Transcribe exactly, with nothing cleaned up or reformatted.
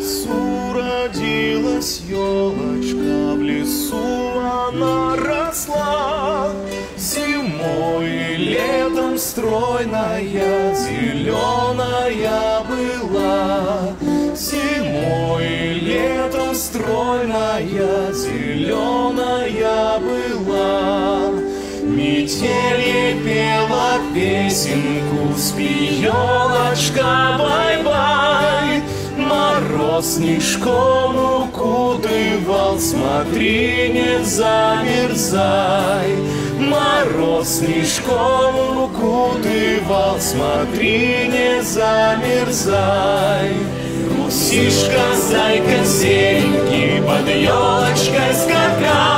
лесу родилась елочка, в лесу она росла. Зимой и летом стройная, зеленая была. Зимой и летом стройная, зеленая была. Метель пела песенку, спи, елочка, бай-бай. Мороз снежком укутывал, смотри, не замерзай. Мороз снежком укутывал, смотри, не замерзай. Русишка, зайка, серенький, под елочкой скакал.